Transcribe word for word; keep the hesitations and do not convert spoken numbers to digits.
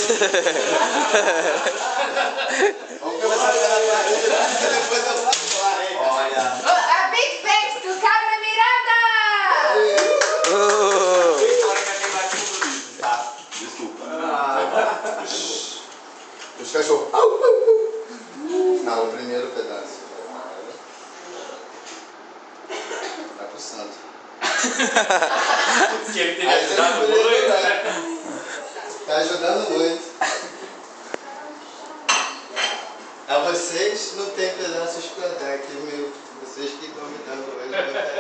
Vamos começar pela partida, depois eu vou falar, hein? Olha. A Big Thanks do Carmen Miranda! Tá. Desculpa. Os cachorros. Não, o primeiro pedaço. Vai pro santo. Que ele tem ajudado muito. Tá ajudando muito. A vocês não tem pedaços pra dar, que meu, vocês que estão me dando hoje.